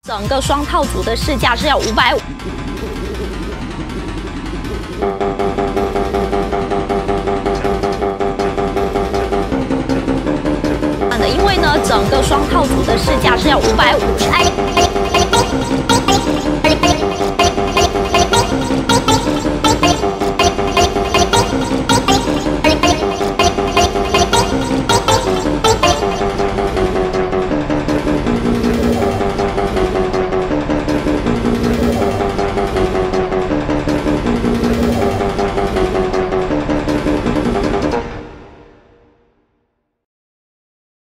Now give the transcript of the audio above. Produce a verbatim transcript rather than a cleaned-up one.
整个双套组的市价是要五百五。 因为呢，整个双套组的市价是要五百五十。